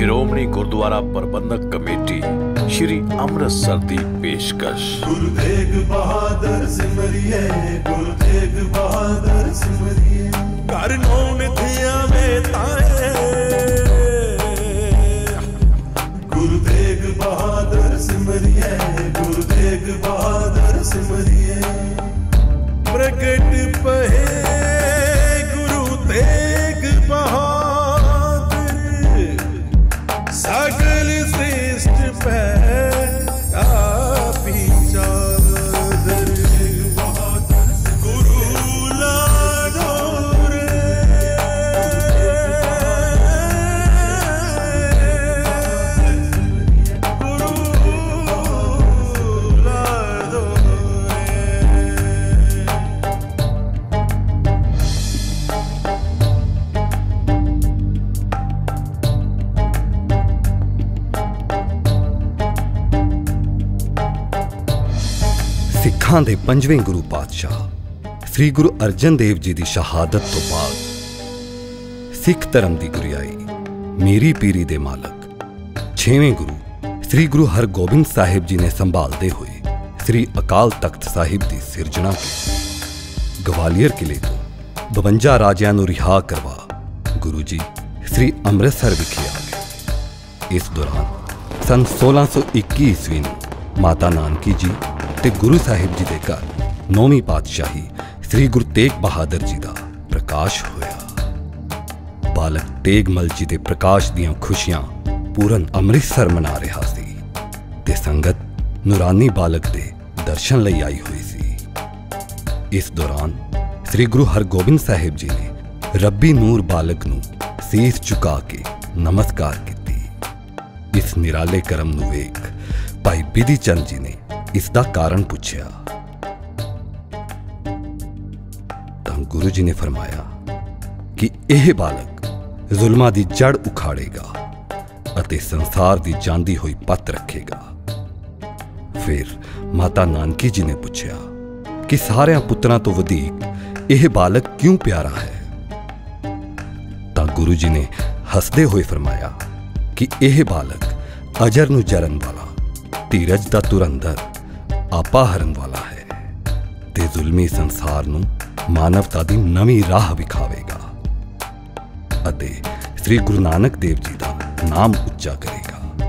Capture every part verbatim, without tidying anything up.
Shiromani Gurdwara Parbandhak committee Shri Amritsar ਦੀ ਪੇਸ਼ਕਸ਼। ਗੁਰੂ ਤੇਗ ਬਹਾਦਰ ਸਿਮਰਿਏ, ਗੁਰੂ ਤੇਗ ਬਹਾਦਰ ਸਿਮਰਿਏ, ਘਰ ਨੌ ਨਿਧੀਆਂ ਵੇ ਤਾਏ। ਗੁਰੂ ਤੇਗ ਬਹਾਦਰ ਸਿਮਰਿਏ, ਗੁਰੂ ਤੇਗ ਬਹਾਦਰ ਸਿਮਰਿਏ, ਪ੍ਰਗਟ ਪਏ ਗੁਰੂ ਤੇਗ ਬਹਾਦਰ, ਸਗਲ ਸ੍ਰੇਸ਼ਟ ਪੈ ਕਾਪੀ ਚਾਦਰ। ਗੁਰੂ ਲਾਡੋ ਰੇ, ਗੁਰੂ ਲਾਡੋ ਸਿੱਖਾਂ ਦੇ ਪੰਜਵੇਂ ਗੁਰੂ ਪਾਤਸ਼ਾਹ ਸ੍ਰੀ ਗੁਰੂ ਅਰਜਨ ਦੇਵ ਜੀ ਦੀ ਸ਼ਹਾਦਤ ਤੋਂ ਬਾਅਦ ਸਿੱਖ ਧਰਮ ਦੀ ਗੁਰਿਆਈ, ਮੀਰੀ ਪੀਰੀ ਦੇ ਮਾਲਕ ਛੇਵੇਂ ਗੁਰੂ ਸ੍ਰੀ ਗੁਰੂ ਹਰਗੋਬਿੰਦ ਸਾਹਿਬ ਜੀ ਨੇ ਸੰਭਾਲਦੇ ਹੋਏ ਸ੍ਰੀ ਅਕਾਲ ਤਖਤ ਸਾਹਿਬ ਦੀ ਸਿਰਜਣਾ ਕੀਤੀ। ਗਵਾਲੀਅਰ ਕਿਲੇ ਤੋਂ ਬਵੰਜਾ ਰਾਜਿਆਂ ਨੂੰ ਰਿਹਾ ਕਰਵਾ ਗੁਰੂ ਜੀ ਸ੍ਰੀ ਅੰਮ੍ਰਿਤਸਰ ਵਿਖੇ ਆ ਗਏ। ਇਸ ਦੌਰਾਨ ਸੰਨ ਸੋਲਾਂ ਸੌ ਇੱਕੀ ਈਸਵੀ ਨੂੰ ਮਾਤਾ ਨਾਨਕੀ ਜੀ ਤੇ ਗੁਰੂ ਸਾਹਿਬ ਜੀ ਦੇ ਘਰ ਨੌਵੀਂ ਪਾਤਸ਼ਾਹੀ ਸ੍ਰੀ ਗੁਰੂ ਤੇਗ ਬਹਾਦਰ ਜੀ ਦਾ ਪ੍ਰਕਾਸ਼ ਹੋਇਆ। ਬਾਲਕ ਤੇਗਮਲ ਜੀ ਦੇ ਪ੍ਰਕਾਸ਼ ਦੀਆਂ ਖੁਸ਼ੀਆਂ ਪੂਰਨ ਅੰਮ੍ਰਿਤਸਰ ਮਨਾ ਰਿਹਾ ਸੀ ਤੇ ਸੰਗਤ ਨੂਰਾਨੀ ਬਾਲਕ ਦੇ ਦਰਸ਼ਨ ਲਈ ਆਈ ਹੋਈ ਸੀ। ਇਸ ਦੌਰਾਨ ਸ੍ਰੀ ਗੁਰੂ ਹਰਗੋਬਿੰਦ ਸਾਹਿਬ ਜੀ ਨੇ ਰੱਬੀ ਨੂਰ ਬਾਲਕ ਨੂੰ ਸੀਸ ਝੁਕਾ ਕੇ ਨਮਸਕਾਰ ਕੀਤੀ। ਇਸ ਨਿਰਾਲੇ ਕਰਮ ਨੂੰ ਵੇਖ ਭਾਈ ਬਿਧੀ ਚੰਦ ਜੀ ਨੇ ਇਸ ਦਾ ਕਾਰਨ ਪੁੱਛਿਆ ਤਾਂ ਗੁਰੂ ਜੀ ਨੇ ਫਰਮਾਇਆ ਕਿ ਇਹ ਬਾਲਕ ਜ਼ੁਲਮਾਂ ਦੀ ਜੜ ਉਖਾੜੇਗਾ ਅਤੇ ਸੰਸਾਰ ਦੀ ਜਾਂਦੀ ਹੋਈ ਪੱਤ ਰੱਖੇਗਾ। ਫਿਰ ਮਾਤਾ ਨਾਨਕੀ ਜੀ ਨੇ ਪੁੱਛਿਆ ਕਿ ਸਾਰਿਆਂ ਪੁੱਤਰਾਂ ਤੋਂ ਵਧੇਕ ਇਹ ਬਾਲਕ ਕਿਉਂ ਪਿਆਰਾ ਹੈ? ਤਾਂ ਗੁਰੂ ਜੀ ਨੇ ਹੱਸਦੇ ਹੋਏ ਫਰਮਾਇਆ ਕਿ ਇਹ ਬਾਲਕ ਅਜਰ ਨੂੰ ਜਰਨ ਵਾਲਾ, ਧੀਰਜ ਦਾ ਧੁਰੰਧਰ, ਆਪਾ ਹਰਨ ਵਾਲਾ ਹੈ ਤੇ ਜ਼ੁਲਮੀ ਸੰਸਾਰ ਨੂੰ ਮਾਨਵਤਾ ਦੀ ਨਵੀਂ ਰਾਹ ਵਿਖਾਵੇਗਾ ਅਤੇ ਸ੍ਰੀ ਗੁਰੂ ਨਾਨਕ ਦੇਵ ਜੀ ਦਾ ਨਾਮ ਉੱਚਾ ਕਰੇਗਾ।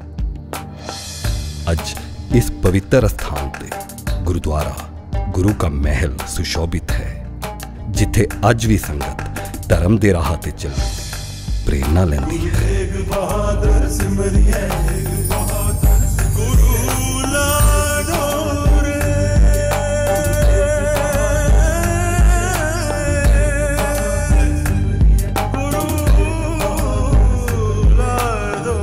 ਅੱਜ ਇਸ ਪਵਿੱਤਰ ਸਥਾਨ ਤੇ ਗੁਰਦੁਆਰਾ ਗੁਰੂ ਕਾ ਮਹਿਲ ਸੁਸ਼ੋਭਿਤ ਹੈ, ਜਿੱਥੇ ਅੱਜ ਵੀ ਸੰਗਤ ਧਰਮ ਦੇ ਰਾਹ ਤੇ ਚੱਲਣ ਦੀ ਪ੍ਰੇਰਨਾ ਲੈਂਦੀ ਹੈ। ਤੇਗ ਬਹਾਦਰ ਸਿਮਰਿਏ, ਗੁਰੂ ਲਾਡੋ ਰੇ, ਗੁਰੂ ਲਾਡੋ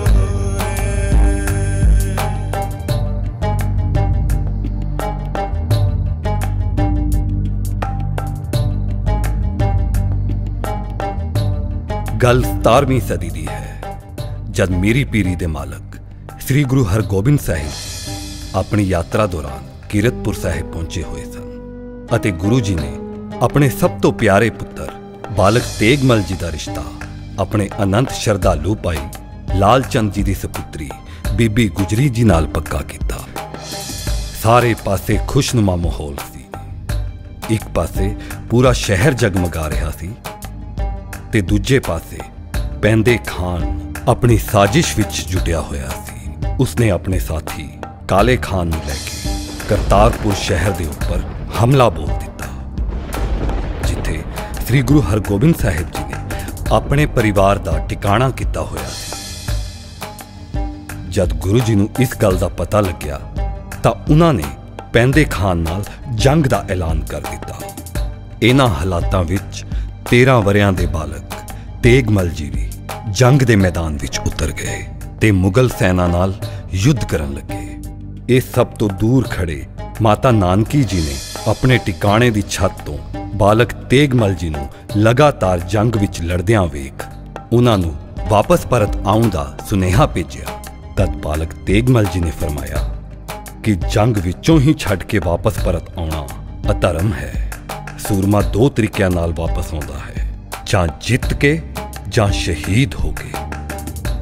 ਗੱਲ ਸਤਾਰਵੀਂ ਸਦੀ ਦੀ ਹੈ, ਜਦ ਮੀਰੀ ਪੀਰੀ ਦੇ ਮਾਲਕ ਸ੍ਰੀ ਗੁਰੂ ਹਰਗੋਬਿੰਦ ਸਾਹਿਬ ਆਪਣੀ ਯਾਤਰਾ ਦੌਰਾਨ ਕੀਰਤਪੁਰ ਸਾਹਿਬ ਪਹੁੰਚੇ ਹੋਏ ਸਨ ਅਤੇ ਗੁਰੂ ਜੀ ਨੇ ਆਪਣੇ ਸਭ ਤੋਂ ਪਿਆਰੇ ਪੁੱਤਰ ਬਾਲਕ ਤੇਗਮਲ ਜੀ ਦਾ ਰਿਸ਼ਤਾ ਆਪਣੇ ਅਨੰਤ ਸ਼ਰਧਾਲੂ ਭਾਈ ਲਾਲ ਚੰਦ ਜੀ ਦੀ ਸਪੁੱਤਰੀ ਬੀਬੀ ਗੁਜਰੀ ਜੀ ਨਾਲ ਪੱਕਾ ਕੀਤਾ। ਸਾਰੇ ਪਾਸੇ ਖੁਸ਼ਨੁਮਾ ਮਾਹੌਲ ਸੀ। ਇੱਕ ਪਾਸੇ ਪੂਰਾ ਸ਼ਹਿਰ ਜਗਮਗਾ ਰਿਹਾ ਸੀ ਤੇ ਦੂਜੇ ਪਾਸੇ ਪੈਂਦੇ ਖਾਨ ਆਪਣੀ ਸਾਜ਼ਿਸ਼ ਵਿੱਚ ਜੁਟਿਆ ਹੋਇਆ ਸੀ। ਉਸਨੇ ਆਪਣੇ ਸਾਥੀ ਕਾਲੇ ਖਾਨ ਨੂੰ ਲੈ ਕੇ ਕਰਤਾਰਪੁਰ ਸ਼ਹਿਰ ਦੇ ਉੱਪਰ ਹਮਲਾ ਬੋਲ ਦਿੱਤਾ, ਜਿੱਥੇ ਸ੍ਰੀ ਗੁਰੂ ਹਰਗੋਬਿੰਦ ਸਾਹਿਬ ਜੀ ਨੇ ਆਪਣੇ ਪਰਿਵਾਰ ਦਾ ਟਿਕਾਣਾ ਕੀਤਾ ਹੋਇਆ ਸੀ। ਜਦ ਗੁਰੂ ਜੀ ਨੂੰ ਇਸ ਗੱਲ ਦਾ ਪਤਾ ਲੱਗਿਆ ਤਾਂ ਉਹਨਾਂ ਨੇ ਪੈਂਦੇ ਖਾਨ ਨਾਲ ਜੰਗ ਦਾ ਐਲਾਨ ਕਰ ਦਿੱਤਾ। ਇਹਨਾਂ ਹਾਲਾਤਾਂ ਵਿੱਚ ਤੇਰਾਂ ਵਰਿਆਂ ਦੇ ਬਾਲਕ ਤੇਗਮਲ ਜੀ ਵੀ ਜੰਗ ਦੇ ਮੈਦਾਨ ਵਿੱਚ ਉਤਰ ਗਏ ਤੇ ਮੁਗਲ ਸੈਨਾ ਨਾਲ ਯੁੱਧ ਕਰਨ ਲੱਗੇ। ਇਸ ਸਭ ਤੋਂ ਦੂਰ ਖੜੇ ਮਾਤਾ ਨਾਨਕੀ ਜੀ ਨੇ ਆਪਣੇ ਟਿਕਾਣੇ ਦੀ ਛੱਤ ਤੋਂ ਬਾਲਕ ਤੇਗਮਲ ਜੀ ਨੂੰ ਲਗਾਤਾਰ ਜੰਗ ਵਿੱਚ ਲੜਦਿਆਂ ਵੇਖ ਉਹਨਾਂ ਨੂੰ ਵਾਪਸ ਪਰਤ ਆਉਣ ਦਾ ਸੁਨੇਹਾ ਭੇਜਿਆ। ਤਦ ਬਾਲਕ ਤੇਗਮਲ ਜੀ ਨੇ ਫਰਮਾਇਆ ਕਿ ਜੰਗ ਵਿੱਚੋਂ ਹੀ ਛੱਡ ਕੇ ਵਾਪਸ ਪਰਤ ਆਉਣਾ ਅਧਰਮ ਹੈ। ਸੂਰਮਾ ਦੋ ਤਰੀਕਿਆਂ ਨਾਲ ਵਾਪਸ ਆਉਂਦਾ ਹੈ, ਜਾਂ ਜਿੱਤ ਕੇ ਜਾਂ ਸ਼ਹੀਦ ਹੋ ਕੇ।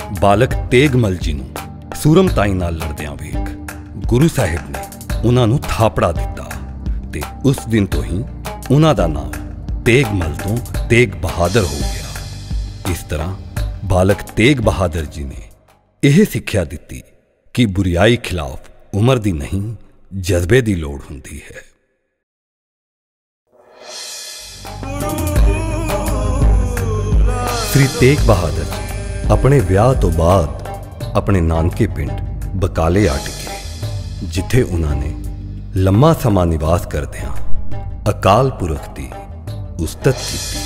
ਬਾਲਕ ਤੇਗਮਲ ਜੀ ਨੂੰ ਸੂਰਮਤਾਈ ਨਾਲ ਲੜਦਿਆਂ ਵੇਖ ਗੁਰੂ ਸਾਹਿਬ ਨੇ ਉਹਨਾਂ ਨੂੰ ਥਾਪੜਾ ਦਿੱਤਾ ਤੇ ਉਸ ਦਿਨ ਤੋਂ ਹੀ ਉਹਨਾਂ ਦਾ ਨਾਮ ਤੇਗਮਲ ਤੋਂ ਤੇਗ ਬਹਾਦਰ ਹੋ ਗਿਆ। ਇਸ ਤਰ੍ਹਾਂ ਬਾਲਕ ਤੇਗ ਬਹਾਦਰ ਜੀ ਨੇ ਇਹ ਸਿੱਖਿਆ ਦਿੱਤੀ ਕਿ ਬੁਰੀਆਈ ਖਿਲਾਫ ਉਮਰ ਦੀ ਨਹੀਂ ਜਜ਼ਬੇ ਦੀ ਲੋੜ ਹੁੰਦੀ ਹੈ। ਸ੍ਰੀ ਤੇਗ ਬਹਾਦਰ ਜੀ ਆਪਣੇ ਵਿਆਹ ਤੋਂ ਬਾਅਦ ਆਪਣੇ ਨਾਨਕੇ ਪਿੰਡ ਬਕਾਲੇ ਆ ਟਿਕੇ, ਜਿੱਥੇ ਉਹਨਾਂ ਨੇ ਲੰਮਾ ਸਮਾਂ ਨਿਵਾਸ ਕਰਦਿਆਂ ਅਕਾਲ ਪੁਰਖ ਦੀ ਉਸਤਤ ਕੀਤੀ।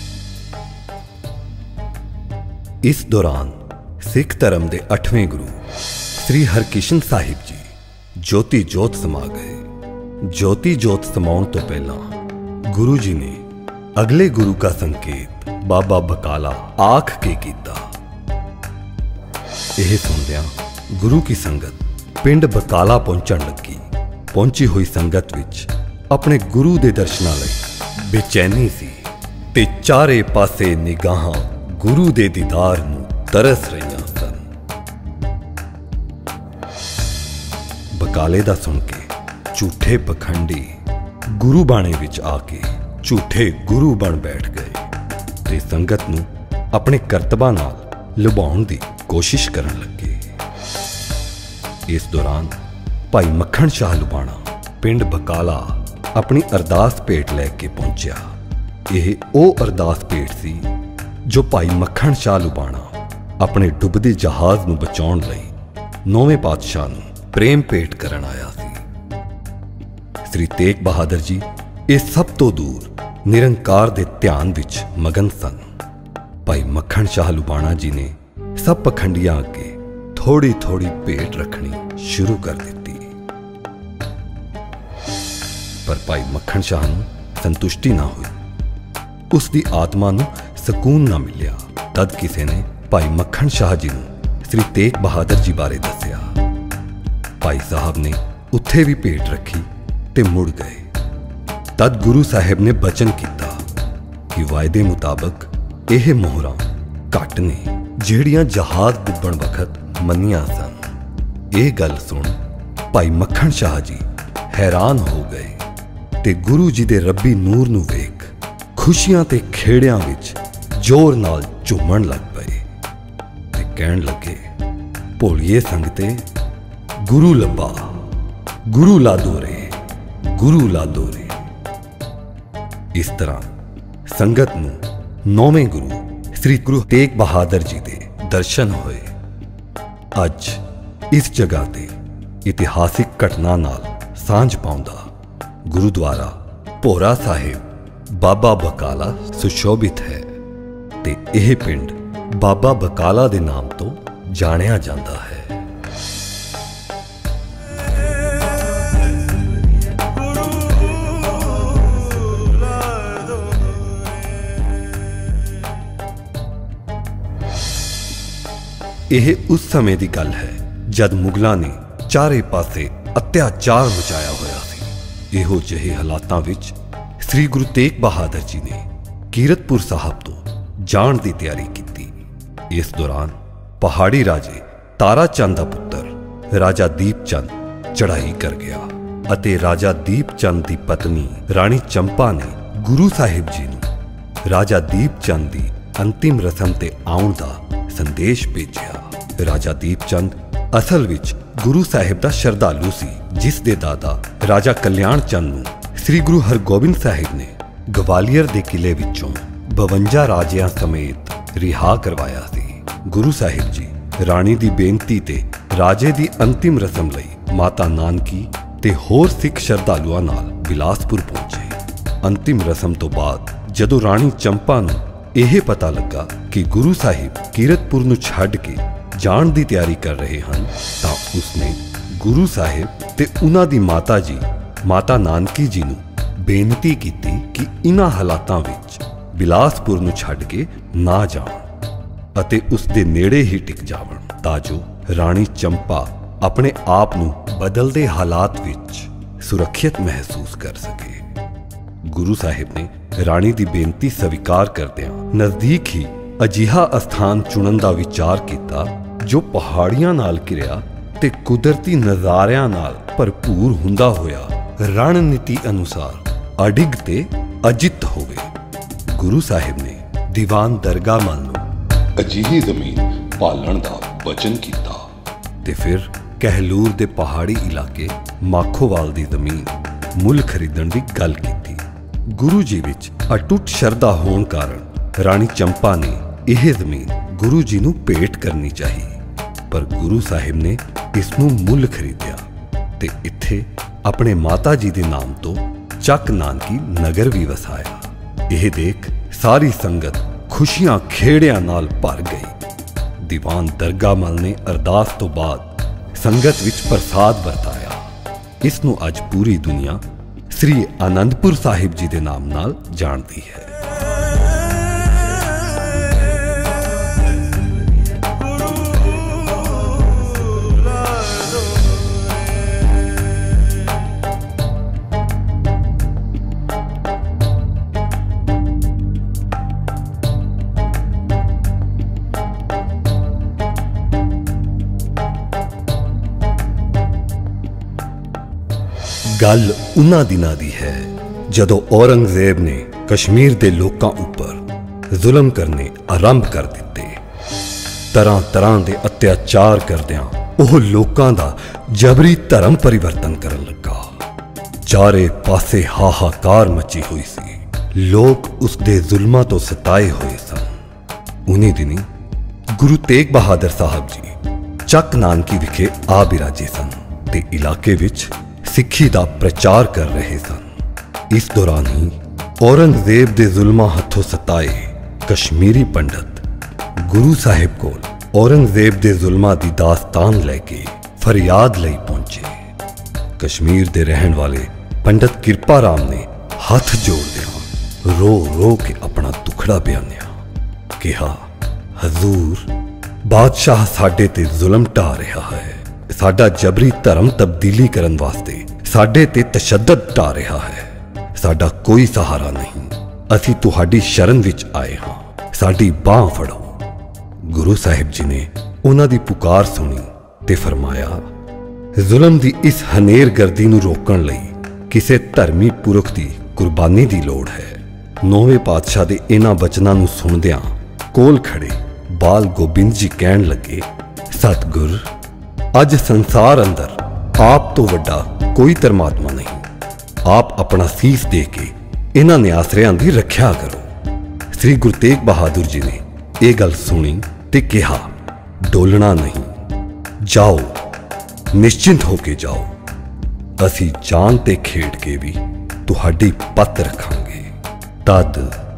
ਇਸ ਦੌਰਾਨ ਸਿੱਖ ਧਰਮ ਦੇ ਅੱਠਵੇਂ ਗੁਰੂ ਸ੍ਰੀ ਹਰਕ੍ਰਿਸ਼ਨ ਸਾਹਿਬ ਜੀ ਜੋਤੀ ਜੋਤ ਸਮਾ ਗਏ। ਜੋਤੀ ਜੋਤ ਸਮਾਉਣ ਤੋਂ ਪਹਿਲਾਂ ਗੁਰੂ ਜੀ ਨੇ ਅਗਲੇ ਗੁਰੂ ਦਾ ਸੰਕੇਤ ਬਾਬਾ ਬਕਾਲਾ ਆਖ ਕੇ ਕੀਤਾ। ਇਹ ਸੁਣਦਿਆਂ ਗੁਰੂ ਕੀ ਸੰਗਤ ਪਿੰਡ ਬਕਾਲਾ ਪਹੁੰਚਣ ਲੱਗੀ। ਪਹੁੰਚੀ ਹੋਈ ਸੰਗਤ ਵਿੱਚ ਆਪਣੇ ਗੁਰੂ ਦੇ ਦਰਸ਼ਨਾਂ ਲਈ ਬੇਚੈਨੀ ਸੀ ਤੇ ਚਾਰੇ ਪਾਸੇ ਨਿਗਾਹਾਂ ਗੁਰੂ ਦੇ ਦੀਦਾਰ ਨੂੰ ਤਰਸ ਰਹੀਆਂ ਸਨ। ਬਕਾਲੇ ਦਾ ਸੁਣ ਕੇ ਝੂਠੇ ਪਖੰਡੀ ਗੁਰੂ ਬਾਣੇ ਵਿੱਚ ਆ ਕੇ ਝੂਠੇ ਗੁਰੂ ਬਣ ਬੈਠ ਗਏ ਤੇ ਸੰਗਤ ਨੂੰ ਆਪਣੇ ਕਰਤਬਾਂ ਨਾਲ ਲੁਭਾਉਣ ਦੀ ਕੋਸ਼ਿਸ਼ ਕਰਨ ਲੱਗੇ। ਇਸ ਦੌਰਾਨ ਭਾਈ ਮੱਖਣ ਸ਼ਾਹ ਲੁਬਾਣਾ ਪਿੰਡ ਬਕਾਲਾ ਆਪਣੀ ਅਰਦਾਸ ਭੇਟ ਲੈ ਕੇ ਪਹੁੰਚਿਆ। ਇਹ ਉਹ ਅਰਦਾਸ ਭੇਟ ਸੀ ਜੋ ਭਾਈ ਮੱਖਣ ਸ਼ਾਹ ਲੁਬਾਣਾ ਆਪਣੇ ਡੁੱਬਦੇ ਜਹਾਜ਼ ਨੂੰ ਬਚਾਉਣ ਲਈ ਨੌਵੇਂ ਪਾਤਸ਼ਾਹ ਨੂੰ ਪ੍ਰੇਮ ਭੇਟ ਕਰਨ ਆਇਆ ਸੀ। ਸ੍ਰੀ ਤੇਗ ਬਹਾਦਰ ਜੀ ਇਹ ਸਭ ਤੋਂ ਦੂਰ ਨਿਰੰਕਾਰ ਦੇ ਧਿਆਨ ਵਿੱਚ ਮਗਨ ਸਨ। ਭਾਈ ਮੱਖਣ ਸ਼ਾਹ ਲੁਬਾਣਾ ਜੀ ਨੇ ਸਭ ਪਖੰਡੀਆਂ ਅੱਗੇ ਥੋੜੀ ਥੋੜੀ ਭੇਟ ਰੱਖਣੀ ਸ਼ੁਰੂ ਕਰ ਦਿੱਤੀ, ਪਰ ਭਾਈ ਮੱਖਣ ਸ਼ਾਹ ਨੂੰ ਸੰਤੁਸ਼ਟੀ ਨਾ ਹੋਈ। ਉਸ ਦੀ ਆਤਮਾ ਨੂੰ ਸਕੂਨ ਨਾ ਮਿਲਿਆ। ਤਦ ਕਿਸੇ ਨੇ ਭਾਈ ਮੱਖਣ ਸ਼ਾਹ ਜੀ ਨੂੰ ਸ੍ਰੀ ਤੇਗ ਬਹਾਦਰ ਜੀ ਬਾਰੇ ਦੱਸਿਆ। ਭਾਈ ਸਾਹਿਬ ਨੇ ਉੱਥੇ ਵੀ ਭੇਟ ਰੱਖੀ ਤੇ ਮੁੜ ਗਏ। ਤਦ ਗੁਰੂ ਸਾਹਿਬ ਨੇ ਬਚਨ ਕੀਤਾ ਕਿ ਵਾਅਦੇ ਮੁਤਾਬਕ ਇਹ ਮੋਹਰਾਂ ਘੱਟ ਨੇ ਜਿਹੜੀਆਂ ਜਹਾਜ਼ ਡੁੱਬਣ ਵਕਤ ਮੰਨੀਆਂ ਸਨ। ਇਹ ਗੱਲ ਸੁਣ ਭਾਈ ਮੱਖਣ ਸ਼ਾਹ ਜੀ ਹੈਰਾਨ ਹੋ ਗਏ ਤੇ ਗੁਰੂ ਜੀ ਦੇ ਰੱਬੀ ਨੂਰ ਨੂੰ ਵੇਖ ਖੁਸ਼ੀਆਂ ਤੇ ਖੇੜਿਆਂ ਵਿੱਚ ਜ਼ੋਰ ਨਾਲ ਝੂਮਣ ਲੱਗ ਪਏ ਤੇ ਕਹਿਣ ਲੱਗੇ, ਭੋਲੀਏ ਸੰਗਤੇ ਗੁਰੂ ਲੱਭਾ, ਗੁਰੂ ਲਾ ਦੋਰੇ, ਗੁਰੂ ਲਾ ਦੋਰੇ। ਇਸ ਤਰ੍ਹਾਂ ਸੰਗਤ ਨੂੰ ਨੌਵੇਂ ਗੁਰੂ ਸ੍ਰੀ ਗੁਰੂ ਤੇਗ ਬਹਾਦਰ ਜੀ ਦੇ ਦਰਸ਼ਨ ਹੋਏ। ਅੱਜ ਇਸ ਜਗ੍ਹਾ ਤੇ ਇਤਿਹਾਸਿਕ ਘਟਨਾ ਨਾਲ ਸਾਂਝ ਪਾਉਂਦਾ ਗੁਰੂਦੁਆਰਾ ਭੋਰਾ ਸਾਹਿਬ ਬਾਬਾ ਬਕਾਲਾ ਸੁਸ਼ੋਭਿਤ ਹੈ ਤੇ ਇਹ ਪਿੰਡ ਬਾਬਾ ਬਕਾਲਾ ਦੇ ਨਾਮ ਤੋਂ ਜਾਣਿਆ ਜਾਂਦਾ ਹੈ। ਇਹ ਉਸ ਸਮੇਂ ਦੀ ਗੱਲ ਹੈ ਜਦ ਮੁਗਲਾਂ ਨੇ ਚਾਰੇ ਪਾਸੇ ਅਤਿਆਚਾਰ ਮਚਾਇਆ ਹੋਇਆ ਸੀ। ਇਹੋ ਜਿਹੇ ਹਾਲਾਤਾਂ ਵਿੱਚ ਸ੍ਰੀ ਗੁਰੂ ਤੇਗ ਬਹਾਦਰ ਜੀ ਨੇ ਕੀਰਤਪੁਰ ਸਾਹਿਬ ਤੋਂ ਜਾਣ ਦੀ ਤਿਆਰੀ ਕੀਤੀ। ਇਸ ਦੌਰਾਨ ਪਹਾੜੀ ਰਾਜੇ ਤਾਰਾ ਚੰਦ ਦਾ ਪੁੱਤਰ ਰਾਜਾ ਦੀਪ ਚੰਦ ਚੜ੍ਹਾਈ ਕਰ ਗਿਆ ਅਤੇ ਰਾਜਾ ਦੀਪ ਚੰਦ ਦੀ ਪਤਨੀ ਰਾਣੀ ਚੰਪਾ ਨੇ ਗੁਰੂ ਸਾਹਿਬ ਜੀ ਨੂੰ ਰਾਜਾ ਦੀਪ ਚੰਦ ਦੀ ਅੰਤਿਮ ਰਸਮ ਤੇ ਆਉਣ ਦਾ ਸੰਦੇਸ਼ ਭੇਜਿਆ। ਰਾਜਾ ਦੀਪ ਚੰਦ ਅਸਲ ਵਿੱਚ ਗੁਰੂ ਸਾਹਿਬ ਦਾ ਸ਼ਰਧਾਲੂ ਸੀ, ਜਿਸ ਦੇ ਦਾਦਾ ਰਾਜਾ ਕਲਿਆਣ ਚੰਦ ਨੂੰ ਸ੍ਰੀ ਗੁਰੂ ਹਰਗੋਬਿੰਦ ਸਾਹਿਬ ਨੇ ਗਵਾਲੀਅਰ ਦੇ ਕਿਲੇ ਵਿੱਚੋਂ ਬਵੰਜਾ ਰਾਜਿਆਂ ਸਮੇਤ ਰਿਹਾ ਕਰਵਾਇਆ ਸੀ। ਗੁਰੂ ਸਾਹਿਬ ਜੀ ਰਾਣੀ ਦੀ ਬੇਨਤੀ ਤੇ ਰਾਜੇ ਦੀ ਅੰਤਿਮ ਰਸਮ ਲਈ ਮਾਤਾ ਨਾਨਕੀ ਤੇ ਹੋਰ ਸਿੱਖ ਸ਼ਰਧਾਲੂਆਂ ਨਾਲ ਬਿਲਾਸਪੁਰ ਪਹੁੰਚੇ। ਅੰਤਿਮ ਰਸਮ ਤੋਂ ਬਾਅਦ ਜਦੋਂ ਰਾਣੀ ਚੰਪਾ ਨੂੰ ਇਹ ਪਤਾ ਲੱਗਾ ਕਿ ਗੁਰੂ ਸਾਹਿਬ ਕੀਰਤਪੁਰ ਨੂੰ ਛੱਡ ਕੇ ਜਾਣ ਦੀ ਤਿਆਰੀ ਕਰ ਰਹੇ ਹਨ ਤਾਂ ਉਸਨੇ ਗੁਰੂ ਸਾਹਿਬ ਤੇ ਉਹਨਾਂ ਦੀ ਮਾਤਾ ਜੀ ਮਾਤਾ ਨਾਨਕੀ ਜੀ ਨੂੰ ਬੇਨਤੀ ਕੀਤੀ ਕਿ ਇਨ੍ਹਾਂ ਹਾਲਾਤਾਂ ਵਿੱਚ ਬਿਲਾਸਪੁਰ ਨੂੰ ਛੱਡ ਕੇ ਨਾ ਜਾਣ ਅਤੇ ਉਸ ਦੇ ਨੇੜੇ ਹੀ ਟਿਕ ਜਾਵਣ ਤਾਂ ਜੋ ਰਾਣੀ ਚੰਪਾ ਆਪਣੇ ਆਪ ਨੂੰ ਬਦਲਦੇ ਹਾਲਾਤ ਵਿੱਚ ਸੁਰੱਖਿਅਤ ਮਹਿਸੂਸ ਕਰ ਸਕੇ। ਗੁਰੂ ਸਾਹਿਬ ਨੇ ਰਾਣੀ ਦੀ ਬੇਨਤੀ ਸਵੀਕਾਰ ਕਰਦਿਆਂ ਨਜ਼ਦੀਕ ਹੀ ਅਜਿਹਾ ਅਸਥਾਨ ਚੁਣਨ ਦਾ ਵਿਚਾਰ ਕੀਤਾ ਜੋ ਪਹਾੜੀਆਂ ਨਾਲ ਘਿਰਿਆ ਤੇ ਕੁਦਰਤੀ ਨਜ਼ਾਰਿਆਂ ਨਾਲ ਭਰਪੂਰ ਹੁੰਦਾ ਹੋਇਆ ਰਣਨੀਤੀ ਅਨੁਸਾਰ ਅਡਿੱਗ ਤੇ ਅਜਿੱਤ ਹੋਵੇ। ਗੁਰੂ ਸਾਹਿਬ ਨੇ ਦੀਵਾਨ ਦਰਗਾਹ ਮੱਲ ਨੂੰ ਅਜਿਹੀ ਜ਼ਮੀਨ ਭਾਲਣ ਦਾ ਵਚਨ ਕੀਤਾ ਤੇ ਫਿਰ ਕਹਿਲੂਰ ਦੇ ਪਹਾੜੀ ਇਲਾਕੇ ਮਾਖੋਵਾਲ ਦੀ ਜ਼ਮੀਨ ਮੁੱਲ ਖਰੀਦਣ ਦੀ ਗੱਲ ਕੀਤੀ। ਗੁਰੂ ਜੀ ਵਿੱਚ ਅਟੁੱਟ ਸ਼ਰਧਾ ਹੋਣ ਕਾਰਨ ਰਾਣੀ ਚੰਪਾ ਨੇ ਇਹ ਜ਼ਮੀਨ ਗੁਰੂ ਜੀ ਨੂੰ ਭੇਟ ਕਰਨੀ ਚਾਹੀ, ਪਰ ਗੁਰੂ ਸਾਹਿਬ ਨੇ ਇਸ ਨੂੰ ਮੁੱਲ ਖਰੀਦਿਆ ਤੇ ਇੱਥੇ ਆਪਣੇ ਮਾਤਾ ਜੀ ਦੇ ਨਾਮ ਤੋਂ ਚੱਕ ਨਾਨਕੀ ਨਗਰ ਵੀ ਵਸਾਇਆ। ਇਹ ਦੇਖ ਸਾਰੀ ਸੰਗਤ ਖੁਸ਼ੀਆਂ ਖੇੜਿਆਂ ਨਾਲ ਭਰ ਗਈ। ਦੀਵਾਨ ਦਰਗਾਹ ਮੱਲ ਨੇ ਅਰਦਾਸ ਤੋਂ ਬਾਅਦ ਸੰਗਤ ਵਿੱਚ ਪ੍ਰਸਾਦ ਵਰਤਾਇਆ। ਇਸ ਨੂੰ ਅੱਜ ਪੂਰੀ ਦੁਨੀਆ ਸ੍ਰੀ ਆਨੰਦਪੁਰ ਸਾਹਿਬ ਜੀ ਦੇ ਨਾਮ ਨਾਲ ਜਾਣਦੀ ਹੈ। ਗੱਲ ਉਨ੍ਹਾਂ ਦਿਨਾਂ ਦੀ ਹੈ ਜਦੋਂ ਔਰੰਗਜ਼ੇਬ ਨੇ ਕਸ਼ਮੀਰ ਦੇ ਲੋਕਾਂ ਉੱਪਰ ਜ਼ੁਲਮ ਕਰਨੇ ਆਰੰਭ ਕਰ ਦਿੱਤੇ। ਤਰ੍ਹਾਂ ਤਰ੍ਹਾਂ ਦੇ ਅਤਿਆਚਾਰ ਕਰਦਿਆਂ ਉਹ ਲੋਕਾਂ ਦਾ ਜਬਰੀ ਧਰਮ ਪਰਿਵਰਤਨ ਕਰਨ ਲੱਗਾ। ਚਾਰੇ ਪਾਸੇ ਹਾਹਾਕਾਰ ਮਚੀ ਹੋਈ ਸੀ। ਲੋਕ ਉਸ ਦੇ ਜ਼ੁਲਮਾਂ ਤੋਂ ਸਤਾਏ ਹੋਏ ਸਨ। ਉਨੀ ਦਿਨੀ ਗੁਰੂ ਤੇਗ ਬਹਾਦਰ ਸਾਹਿਬ ਜੀ ਚੱਕ ਨਾਨਕੀ ਵਿਖੇ ਆ ਬਿਰਾਜੇ ਸਨ ਤੇ ਇਲਾਕੇ ਵਿੱਚ ਸਿੱਖੀ ਦਾ ਪ੍ਰਚਾਰ ਕਰ ਰਹੇ ਸਨ। ਇਸ ਦੌਰਾਨ ਹੀ ਔਰੰਗਜ਼ੇਬ ਦੇ ਜ਼ੁਲਮਾਂ ਹੱਥੋਂ ਸਤਾਏ ਕਸ਼ਮੀਰੀ ਪੰਡਤ ਗੁਰੂ ਸਾਹਿਬ ਕੋਲ ਔਰੰਗਜ਼ੇਬ ਦੇ ਜ਼ੁਲਮਾਂ ਦੀ ਦਾਸਤਾਨ ਲੈ ਕੇ ਫਰਿਆਦ ਲਈ ਪਹੁੰਚੇ। ਕਸ਼ਮੀਰ ਦੇ ਰਹਿਣ ਵਾਲੇ ਪੰਡਤ ਕਿਰਪਾ ਰਾਮ ਨੇ ਹੱਥ ਜੋੜਦਿਆਂ ਰੋ ਰੋ ਕੇ ਆਪਣਾ ਦੁਖੜਾ ਬਿਆਨਿਆ। ਕਿਹਾ, ਹਜ਼ੂਰ, ਬਾਦਸ਼ਾਹ ਸਾਡੇ ਤੇ ਜ਼ੁਲਮ ਢਾ ਰਿਹਾ ਹੈ। ਸਾਡਾ ਜਬਰੀ ਧਰਮ ਤਬਦੀਲੀ ਕਰਨ ਵਾਸਤੇ ਸਾਡੇ ਤੇ ਤਸ਼ੱਦਦ ਢਾ ਰਿਹਾ ਹੈ। ਸਾਡਾ ਕੋਈ ਸਹਾਰਾ ਨਹੀਂ। ਅਸੀਂ ਤੁਹਾਡੀ ਸ਼ਰਨ ਵਿੱਚ ਆਏ ਹਾਂ, ਸਾਡੀ ਬਾਹ ਫੜੋ। ਗੁਰੂ ਸਾਹਿਬ ਜੀ ਨੇ ਉਹਨਾਂ ਦੀ ਪੁਕਾਰ ਸੁਣੀ ਤੇ ਫਰਮਾਇਆ, ਜ਼ੁਲਮ ਦੀ ਇਸ ਹਨੇਰਗਰਦੀ ਨੂੰ ਰੋਕਣ ਲਈ ਕਿਸੇ ਧਰਮੀ ਪੁਰਖ ਦੀ ਕੁਰਬਾਨੀ ਦੀ ਲੋੜ ਹੈ। ਨੌਵੇਂ ਪਾਤਸ਼ਾਹ ਦੇ ਇਹਨਾਂ ਬਚਨਾਂ ਨੂੰ ਸੁਣਦਿਆਂ ਕੋਲ ਖੜੇ ਬਾਲ ਗੋਬਿੰਦ ਜੀ ਕਹਿਣ ਲੱਗੇ, ਸਤਿਗੁਰ, ਅੱਜ ਸੰਸਾਰ ਅੰਦਰ ਆਪ ਤੋਂ ਵੱਡਾ ਕੋਈ ਧਰਮਾਤਮਾ ਨਹੀਂ। ਆਪ ਆਪਣਾ ਸੀਸ ਦੇ ਕੇ ਇਹਨਾਂ ਨਿਆਸਰਿਆਂ ਦੀ ਰੱਖਿਆ ਕਰੋ। ਸ੍ਰੀ ਗੁਰੂ ਤੇਗ ਬਹਾਦਰ ਜੀ ਨੇ ਇਹ ਗੱਲ ਸੁਣੀ ਤੇ ਕਿਹਾ, ਡੋਲਣਾ ਨਹੀਂ, ਜਾਓ, ਨਿਸ਼ਚਿੰਤ ਹੋ ਕੇ ਜਾਓ। ਅਸੀਂ ਜਾਨ ਤੇ ਖੇਡ ਕੇ ਵੀ ਤੁਹਾਡੀ ਪੱਤ ਰੱਖਾਂਗੇ। ਤਦ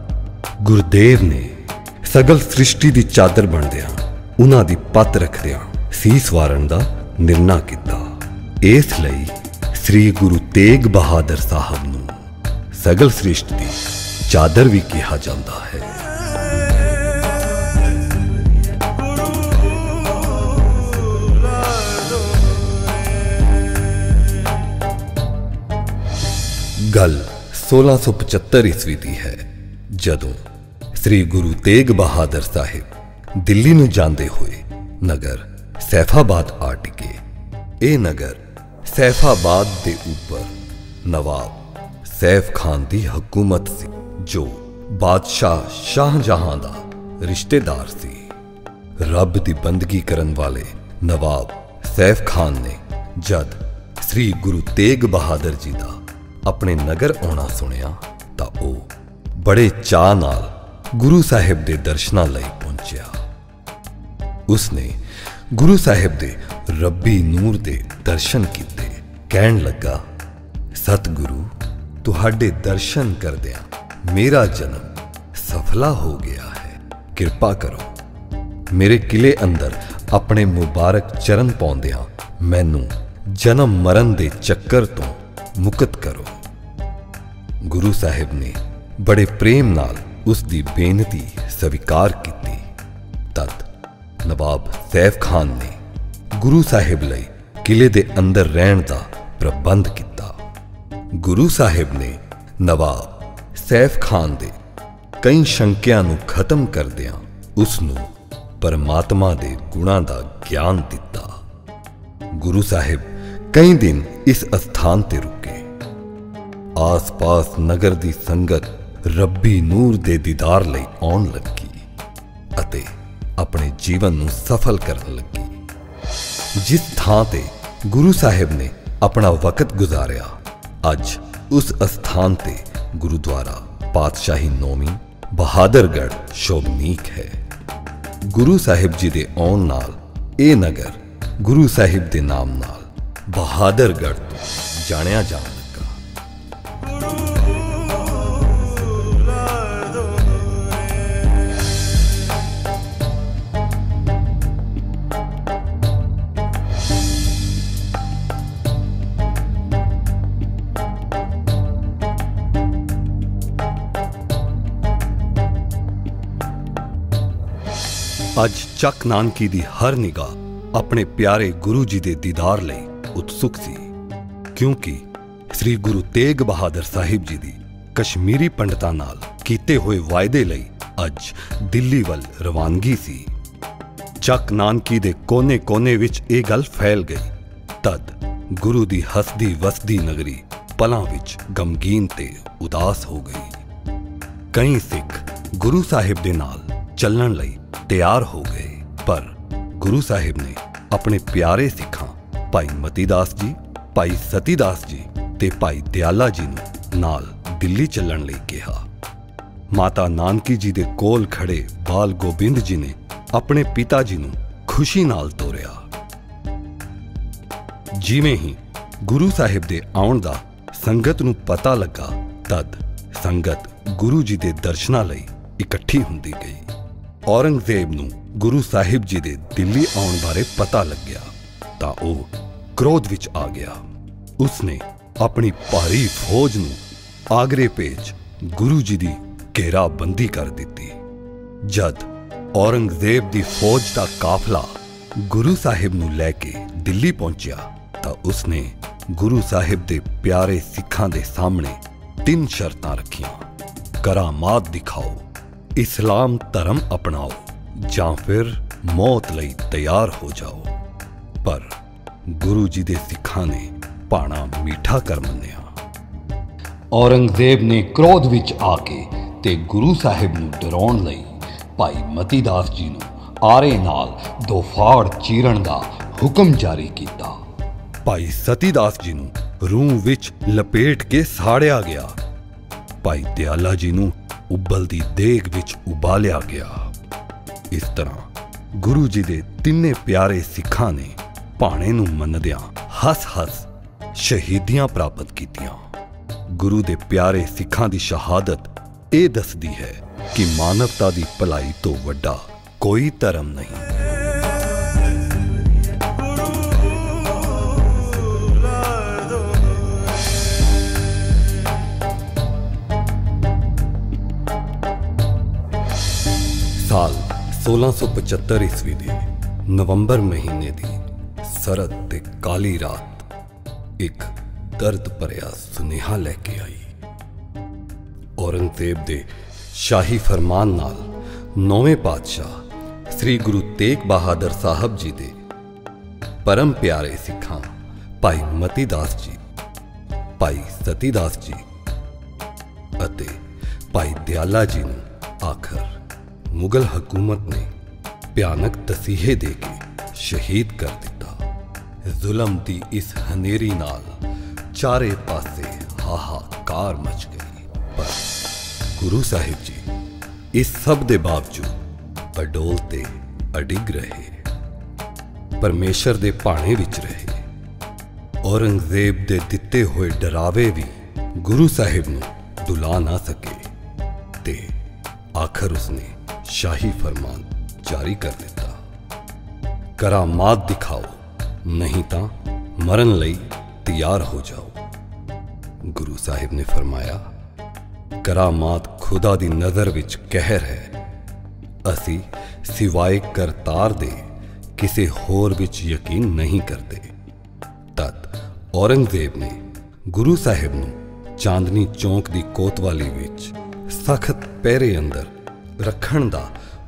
ਗੁਰਦੇਵ ਨੇ ਸਗਲ ਸ੍ਰਿਸ਼ਟੀ ਦੀ ਚਾਦਰ ਬਣਦਿਆਂ ਉਹਨਾਂ ਦੀ ਪੱਤ ਰੱਖਦਿਆਂ ਸੀਸ ਵਾਰਨ ਦਾ ਨਿਰਣਾ ਕੀਤਾ। ਇਸ ਲਈ ਸ੍ਰੀ ਗੁਰੂ ਤੇਗ ਬਹਾਦਰ ਸਾਹਿਬ ਨੂੰ ਸਗਲ ਸ੍ਰਿਸ਼ਟ ਦੀ ਚਾਦਰ ਵੀ ਕਿਹਾ ਜਾਂਦਾ ਹੈ। ਗੱਲ सोलह सौ पचहत्तर ईस्वी ਦੀ ਹੈ, ਜਦੋਂ ਸ੍ਰੀ ਗੁਰੂ ਤੇਗ ਬਹਾਦਰ ਸਾਹਿਬ ਦਿੱਲੀ ਨੂੰ ਜਾਂਦੇ ਹੋਏ ਨਗਰ ਸੈਫਾਬਾਦ ਆ ਟਿਕੇ। ਇਹ ਨਗਰ ਸੈਫਾਬਾਦ ਦੇ ਉੱਪਰ ਨਵਾਬ ਸੈਫ ਖਾਨ ਦੀ ਹਕੂਮਤ ਸੀ, ਜੋ ਬਾਦਸ਼ਾਹ ਸ਼ਾਹਜਹਾਂ ਦਾ ਰਿਸ਼ਤੇਦਾਰ ਸੀ। ਰੱਬ ਦੀ ਬੰਦਗੀ ਕਰਨ ਵਾਲੇ ਨਵਾਬ ਸੈਫ ਖਾਨ ਨੇ ਜਦ ਸ੍ਰੀ ਗੁਰੂ ਤੇਗ ਬਹਾਦਰ ਜੀ ਦਾ ਆਪਣੇ ਨਗਰ ਆਉਣਾ ਸੁਣਿਆ ਤਾਂ ਉਹ ਬੜੇ ਚਾਅ ਨਾਲ ਗੁਰੂ ਸਾਹਿਬ ਦੇ ਦਰਸ਼ਨਾਂ ਲਈ ਪਹੁੰਚਿਆ। ਉਸਨੇ ਗੁਰੂ ਸਾਹਿਬ ਦੇ ਰੱਬੀ ਨੂਰ ਦੇ ਦਰਸ਼ਨ ਕੀਤੇ। ਕਹਿਣ ਲੱਗਾ, ਸਤਿਗੁਰੂ, ਤੁਹਾਡੇ ਦਰਸ਼ਨ ਕਰਦਿਆਂ ਮੇਰਾ ਜਨਮ ਸਫਲਾ ਹੋ ਗਿਆ ਹੈ। ਕਿਰਪਾ ਕਰੋ, ਮੇਰੇ ਕਿਲੇ ਅੰਦਰ ਆਪਣੇ ਮੁਬਾਰਕ ਚਰਨ ਪਾਉਂਦਿਆਂ ਮੈਨੂੰ ਜਨਮ ਮਰਨ ਦੇ ਚੱਕਰ ਤੋਂ ਮੁਕਤ ਕਰੋ। ਗੁਰੂ ਸਾਹਿਬ ਨੇ ਬੜੇ ਪ੍ਰੇਮ ਨਾਲ ਉਸ ਦੀ ਬੇਨਤੀ ਸਵੀਕਾਰ ਕੀਤੀ। ਤਦ ਨਵਾਬ ਸੈਫ ਖਾਨ ਨੇ ਗੁਰੂ ਸਾਹਿਬ ਲਈ ਕਿਲੇ ਦੇ ਅੰਦਰ ਰਹਿਣ ਦਾ ਪ੍ਰਬੰਧ ਕੀਤਾ। ਗੁਰੂ ਸਾਹਿਬ ਨੇ ਨਵਾਬ ਸੈਫ ਖਾਨ ਦੇ ਕਈ ਸ਼ੰਕਿਆਂ ਨੂੰ ਖਤਮ ਕਰਦਿਆਂ ਉਸ ਨੂੰ ਪਰਮਾਤਮਾ ਦੇ ਗੁਣਾਂ ਦਾ ਗਿਆਨ ਦਿੱਤਾ। ਗੁਰੂ ਸਾਹਿਬ ਕਈ ਦਿਨ ਇਸ ਅਸਥਾਨ ਤੇ ਰੁਕੇ। ਆਸ-ਪਾਸ ਨਗਰ ਦੀ ਸੰਗਤ ਰੱਬੀ ਨੂਰ ਦੇ ਦੀਦਾਰ ਲਈ ਆਉਣ ਲੱਗੀ ਅਤੇ ਆਪਣੇ ਜੀਵਨ ਨੂੰ ਸਫਲ ਕਰਨ ਲੱਗੀ। ਜਿਸ ਥਾਂ ਤੇ ਗੁਰੂ ਸਾਹਿਬ ਨੇ ਆਪਣਾ ਵਕਤ ਗੁਜ਼ਾਰਿਆ, ਅੱਜ ਉਸ ਅਸਥਾਨ ਤੇ ਗੁਰੂਦੁਆਰਾ ਪਾਤਸ਼ਾਹੀ ਨੌਵੀਂ ਬਹਾਦਰਗੜ੍ਹ ਸ਼ੋਭਨੀਕ ਹੈ। ਗੁਰੂ ਸਾਹਿਬ ਜੀ ਦੇ ਆਉਣ ਨਾਲ ਇਹ ਨਗਰ ਗੁਰੂ ਸਾਹਿਬ ਦੇ ਨਾਮ ਨਾਲ ਬਹਾਦਰਗੜ੍ਹ ਤੋਂ ਜਾਣਿਆ ਜਾਣ ਲੱਗਾ। ਅੱਜ ਚੱਕ ਨਾਨਕੀ ਦੀ ਹਰ ਨਿਗਾਹ ਆਪਣੇ ਪਿਆਰੇ ਗੁਰੂ ਜੀ ਦੇ ਦੀਦਾਰ ਲਈ ਉਤਸੁਕ ਸੀ, ਕਿਉਂਕਿ ਸ੍ਰੀ ਗੁਰੂ ਤੇਗ ਬਹਾਦਰ ਸਾਹਿਬ ਜੀ ਦੀ ਕਸ਼ਮੀਰੀ ਪੰਡਤਾਂ ਨਾਲ ਕੀਤੇ ਹੋਏ ਵਾਅਦੇ ਲਈ ਅੱਜ ਦਿੱਲੀ ਵੱਲ ਰਵਾਨਗੀ ਸੀ। ਚੱਕ ਨਾਨਕੀ ਦੇ ਕੋਨੇ-ਕੋਨੇ ਵਿੱਚ ਇਹ ਗੱਲ ਫੈਲ ਗਈ। ਤਦ ਗੁਰੂ ਦੀ ਹੱਸਦੀ ਵਸਦੀ ਨਗਰੀ ਪਲਾਂ ਵਿੱਚ ਗਮਗੀਨ ਤੇ ਉਦਾਸ ਹੋ ਗਈ। ਕਈ ਸਿੱਖ ਗੁਰੂ ਸਾਹਿਬ ਦੇ ਨਾਲ ਚੱਲਣ ਲਈ ਤਿਆਰ ਹੋ ਗਏ, ਪਰ ਗੁਰੂ ਸਾਹਿਬ ਨੇ ਆਪਣੇ ਪਿਆਰੇ ਸਿੱਖਾਂ ਭਾਈ ਮਤੀਦਾਸ ਜੀ, ਭਾਈ ਸਤੀਦਾਸ ਜੀ ਤੇ ਭਾਈ ਦਿਆਲਾ ਜੀ ਨੂੰ ਨਾਲ ਦਿੱਲੀ ਚੱਲਣ ਲਈ ਕਿਹਾ। ਮਾਤਾ ਨਾਨਕੀ ਜੀ ਦੇ ਕੋਲ ਖੜੇ ਬਾਲ ਗੋਬਿੰਦ ਜੀ ਨੇ ਆਪਣੇ ਪਿਤਾ ਜੀ ਨੂੰ ਖੁਸ਼ੀ ਨਾਲ ਤੋਰਿਆ। ਜਿਵੇਂ ਹੀ ਗੁਰੂ ਸਾਹਿਬ ਦੇ ਆਉਣ ਦਾ ਸੰਗਤ ਨੂੰ ਪਤਾ ਲੱਗਾ, ਤਦ ਸੰਗਤ ਗੁਰੂ ਜੀ ਦੇ ਦਰਸ਼ਨਾਂ ਲਈ ਇਕੱਠੀ ਹੁੰਦੀ ਗਈ। ਔਰੰਗਜ਼ੇਬ ਨੂੰ ਗੁਰੂ ਸਾਹਿਬ ਜੀ ਦੇ ਦਿੱਲੀ ਆਉਣ ਬਾਰੇ ਪਤਾ ਲੱਗਿਆ ਤਾਂ ਉਹ ਕ੍ਰੋਧ ਵਿੱਚ ਆ ਗਿਆ। ਉਸਨੇ ਆਪਣੀ ਭਾਰੀ ਫੌਜ ਨੂੰ ਆਗਰੇ ਭੇਜ ਗੁਰੂ ਜੀ ਦੀ ਘੇਰਾਬੰਦੀ ਕਰ ਦਿੱਤੀ। ਜਦ ਔਰੰਗਜ਼ੇਬ ਦੀ ਫੌਜ ਦਾ ਕਾਫਲਾ ਗੁਰੂ ਸਾਹਿਬ ਨੂੰ ਲੈ ਕੇ ਦਿੱਲੀ ਪਹੁੰਚਿਆ ਤਾਂ ਉਸਨੇ ਗੁਰੂ ਸਾਹਿਬ ਦੇ ਪਿਆਰੇ ਸਿੱਖਾਂ ਦੇ ਸਾਹਮਣੇ ਤਿੰਨ ਸ਼ਰਤਾਂ ਰੱਖੀਆਂ। ਕਰਾਮਾਤ ਦਿਖਾਓ, ਇਸਲਾਮ ਧਰਮ ਅਪਣਾਓ ਜਾਂ ਫਿਰ ਮੌਤ ਲਈ ਤਿਆਰ ਹੋ ਜਾਓ। ਪਰ ਗੁਰੂ ਜੀ ਦੇ ਸਿੱਖਾਂ ਨੇ ਭਾਣਾ ਮਿੱਠਾ ਕਰ ਮੰਨਿਆ। ਔਰੰਗਜ਼ੇਬ ਨੇ ਕ੍ਰੋਧ ਵਿੱਚ ਆ ਕੇ ਤੇ ਗੁਰੂ ਸਾਹਿਬ ਨੂੰ ਡਰਾਉਣ ਲਈ ਭਾਈ ਮਤੀਦਾਸ ਜੀ ਨੂੰ ਆਰੇ ਨਾਲ ਦੋ ਫਾੜ ਚੀਰਨ ਦਾ ਹੁਕਮ ਜਾਰੀ ਕੀਤਾ। ਭਾਈ ਸਤੀਦਾਸ ਜੀ ਨੂੰ ਰੂਹ ਵਿੱਚ ਲਪੇਟ ਕੇ ਸਾੜਿਆ ਗਿਆ। ਭਾਈ ਦਿਆਲਾ ਜੀ ਨੂੰ ਉਬਲਦੀ ਦੇਗ ਵਿੱਚ ਉਬਾਲਿਆ ਗਿਆ। ਇਸ ਤਰ੍ਹਾਂ ਗੁਰੂ ਜੀ ਦੇ ਤਿੰਨੇ ਪਿਆਰੇ ਸਿੱਖਾਂ ਨੇ ਭਾਣੇ ਨੂੰ ਮੰਨਦਿਆਂ ਹੱਸ-ਹੱਸ ਸ਼ਹੀਦੀਆਂ ਪ੍ਰਾਪਤ ਕੀਤੀਆਂ। ਗੁਰੂ ਦੇ ਪਿਆਰੇ ਸਿੱਖਾਂ ਦੀ ਸ਼ਹਾਦਤ ਇਹ ਦੱਸਦੀ ਹੈ ਕਿ ਮਾਨਵਤਾ ਦੀ ਭਲਾਈ ਤੋਂ ਵੱਡਾ ਕੋਈ ਧਰਮ ਨਹੀਂ। ਸਾਲ ਸੋਲਾਂ ਸੌ ਪਚੱਤਰ ਈਸਵੀ ਦੇ ਨਵੰਬਰ ਮਹੀਨੇ ਦੀ ਸਰਦ ਤੇ ਕਾਲੀ ਰਾਤ ਇੱਕ ਦਰਦ ਭਰਿਆ ਸੁਨੇਹਾ ਲੈ ਕੇ ਆਈ। ਔਰੰਗਜ਼ੇਬ ਦੇ ਸ਼ਾਹੀ ਫਰਮਾਨ ਨਾਲ ਨੌਵੇਂ ਪਾਤਸ਼ਾਹ ਸ੍ਰੀ ਗੁਰੂ ਤੇਗ ਬਹਾਦਰ ਸਾਹਿਬ ਜੀ ਦੇ ਪਰਮ ਪਿਆਰੇ ਸਿੱਖਾਂ ਭਾਈ ਮਤੀਦਾਸ ਜੀ, ਭਾਈ ਸਤੀਦਾਸ ਜੀ ਅਤੇ ਭਾਈ ਦਿਆਲਾ ਜੀ ਨੂੰ ਆਖਰ ਮੁਗਲ ਹਕੂਮਤ ਨੇ ਭਿਆਨਕ ਤਸੀਹੇ ਦੇ ਕੇ ਸ਼ਹੀਦ ਕਰ ਦਿੱਤਾ। ਜ਼ੁਲਮ ਦੀ ਇਸ ਹਨੇਰੀ ਨਾਲ ਚਾਰੇ ਪਾਸੇ ਹਾਹਾਕਾਰ ਮਚ ਗਈ, ਪਰ ਗੁਰੂ ਸਾਹਿਬ ਜੀ ਇਸ ਸਭ ਦੇ ਬਾਵਜੂਦ ਅਡੋਲ ਤੇ ਅਡਿੱਗ ਰਹੇ, ਪਰਮੇਸ਼ਰ ਦੇ ਭਾਣੇ ਵਿੱਚ ਰਹੇ। ਔਰੰਗਜ਼ੇਬ ਦੇ ਦਿੱਤੇ ਹੋਏ ਡਰਾਵੇ ਵੀ ਗੁਰੂ ਸਾਹਿਬ ਨੂੰ ਡੁਲਾ ਨਾ ਸਕੇ ਤੇ ਆਖਰ ਉਸਨੇ ਸ਼ਾਹੀ ਫਰਮਾਨ ਜਾਰੀ ਕਰ ਦਿੱਤਾ। ਕਰਾਮਾਤ ਦਿਖਾਓ, ਨਹੀਂ ਤਾਂ ਮਰਨ ਲਈ ਤਿਆਰ ਹੋ ਜਾਓ। ਗੁਰੂ ਸਾਹਿਬ ਨੇ ਫਰਮਾਇਆ, ਕਰਾਮਾਤ ਖੁਦਾ ਦੀ ਨਜ਼ਰ ਵਿੱਚ ਕਹਿਰ ਹੈ। ਅਸੀਂ ਸਿਵਾਏ ਕਰਤਾਰ ਦੇ ਕਿਸੇ ਹੋਰ ਵਿੱਚ ਯਕੀਨ ਨਹੀਂ ਕਰਦੇ। ਤਦ ਔਰੰਗਜ਼ੇਬ ਨੇ ਗੁਰੂ ਸਾਹਿਬ ਨੂੰ ਚਾਂਦਨੀ ਚੌਂਕ ਦੀ ਕੋਤਵਾਲੀ ਵਿੱਚ ਸਖਤ ਪਹਿਰੇ ਅੰਦਰ ਰੱਖਣ ਦਾ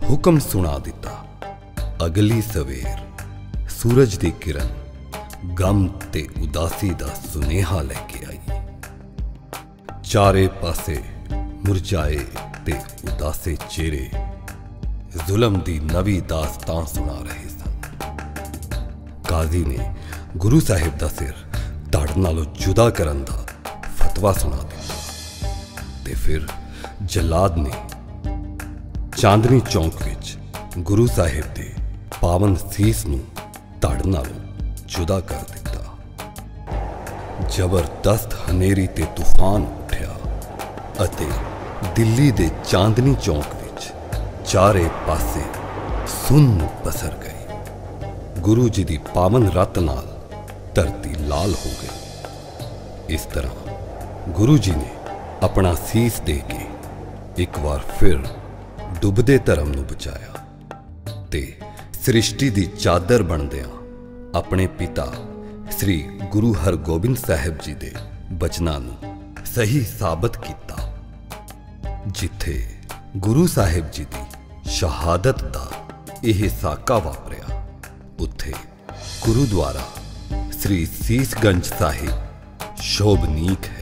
हुक्म सुना दिता। अगली सवेर सूरज दी किरण गम ते उदासी दा सुनेहा लेके आई। चारे पासे मुरझाए ते उदासे चेहरे जुल्म दी नवी दास्तां सुना रहे सन। काजी ने गुरु साहिब दा सिर धड़ नालों जुदा करन दा फतवा सुना दिता ते फिर जलाद ने चांदनी चौक विच गुरु साहिब दे पावन सीस नूं धड़ नालों जुदा कर दिता। जबरदस्त हनेरी ते तूफान उठिया अते दिल्ली दे चांदनी चौक विच चारे पासे सुन्न पसर गई। गुरु जी दी पावन रत नाल धरती लाल हो गई। इस तरह गुरु जी ने अपना सीस दे के एक बार फिर डुबदे धर्म नूं बचाया ते सृष्टि दी चादर बनदियां अपने पिता श्री गुरु हरगोबिंद साहिब जी दे बचनां नूं सही साबित किया। जिथे गुरु साहिब जी दी शहादत दा यह साका वापरिया, उत्थे गुरुद्वारा श्री सीसगंज साहिब शोभनीक है।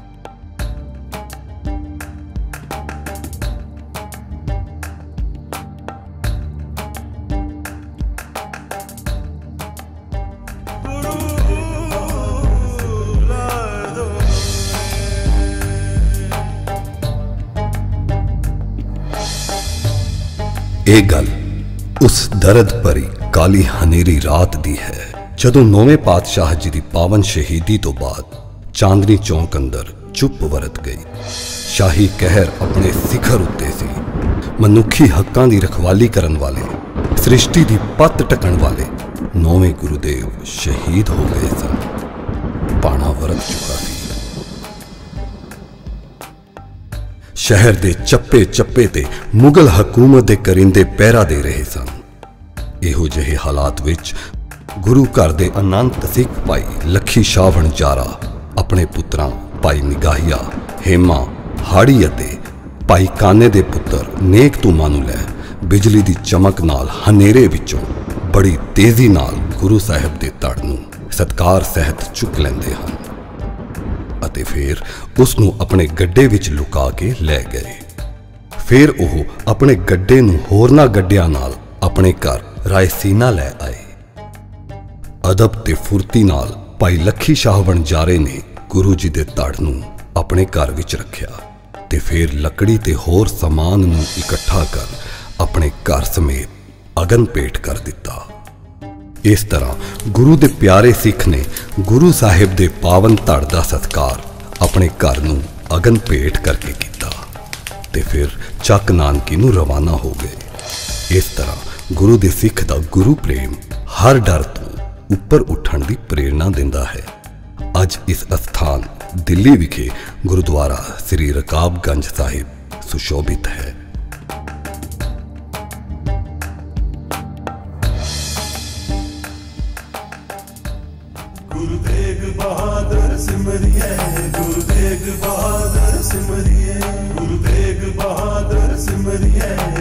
ਇਹ गल उस दर्द भरी काली हनेरी रात दी है जदों नौवें पातशाह जी की पावन शहीदी तो बाद चांदनी चौक अंदर चुप वरत गई। शाही कहर अपने सिखर उत्ते सी। मनुखी हक्कां दी रखवाली करन वाले, सृष्टि दी पत टकण वाले नौवें गुरुदेव शहीद हो गए सन। पाना वरत चुका सी। शहर दे चप्पे चप्पे ते मुगल हकूमत दे करिंदे पहरा दे रहे सन। इहो जिहे हालात विच गुरु घर दे अनंत सिख भाई लखी शाह वणजारा अपने पुत्रां भाई निगाहिया, हेमा, हाड़ी अते भाई काने दे पुत्र नेक तूमा नूं लै बिजली दी चमक नाल हनेरे विचों बड़ी तेजी नाल गुरु साहिब दे धड़ नूं सत्कार सहित चुक लैंदे हन अते फिर उस नूं अपने गड्डे विच लुका के लै गए। फिर ओह अपने गड्डे नूं होरना गड्डियां नाल अपने घर रायसीना लै आए। अदब ते फुर्ती नाल भाई लखी शाह वणजारे ने गुरु जी दे धड़ नूं अपने घर विच रखिया ते फिर लकड़ी ते होर समान नूं इकट्ठा कर अपने घर समेत अगन भेंट कर दिता। इस तरह गुरु दे प्यारे सिख ने गुरु साहिब दे पावन धड़ दा सत्कार अपने घर नूं अगन भेंट करके किया ते फिर चक नानकी नूं रवाना हो गए। इस तरह गुरु दे सिख दा गुरु प्रेम हर डर तो उपर उठण दी प्रेरणा दिंदा है। अज इस स्थान दिल्ली विखे गुरुद्वारा श्री रकाबगंज साहिब सुशोभित है। गुरु तेग बहादुर सिमरिए, गुरु तेग बहादुर सिमरिए, गुरु तेग बहादुर सिमरिए।